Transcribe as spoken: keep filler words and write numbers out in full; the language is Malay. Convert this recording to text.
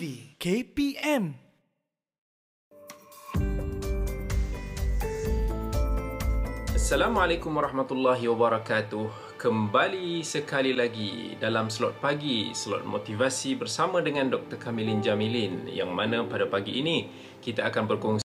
Motivasi K P M. Assalamualaikum warahmatullahi wabarakatuh. Kembali sekali lagi dalam slot pagi, slot motivasi bersama dengan Doktor Kamilin Jamilin, yang mana pada pagi ini kita akan berkongsi